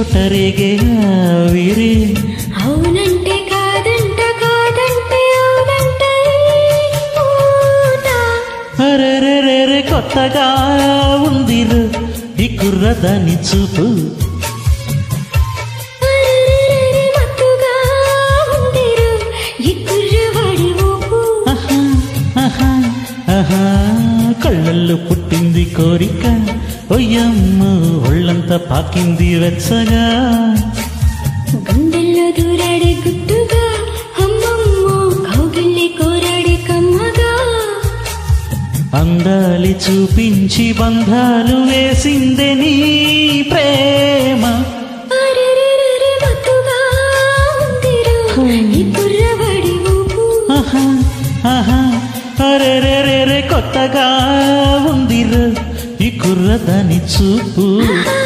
చోట రేగే ఆవిరి అవునంటే కాదంట కాదంటే అవునంట అరెరెరెరె కొత్తగా ఉందిరు ఈ కుర్రదాని చూపు మత్తుగా ఉందిరు ఈ కుర్రవాడి ఊపు కళ్ళల్లో పుట్టింది కోరిక ఒయ్యమ్మ ఒళ్ళంతా పాకింది వెచ్చగా గుండెల్లో దూరాడే గుట్టుగా అమ్మమ్మో కౌగిల్లి కోరాడే కమ్మగా అందాలి చూపించి బంధాలు వేసిందే నీ ప్రేమ మత్తుగా ఉందిరు ఈ కుర్రవాడి ఊపు అరెరెరెరె కొత్తగా ఉందిరు ఈ కుర్రదాని చూపు